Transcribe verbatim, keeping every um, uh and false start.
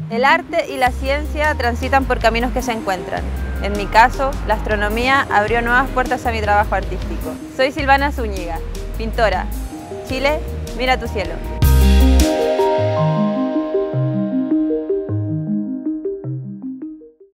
El arte y la ciencia transitan por caminos que se encuentran. En mi caso, la astronomía abrió nuevas puertas a mi trabajo artístico. Soy Silvana Zúñiga, pintora. Chile, mira tu cielo.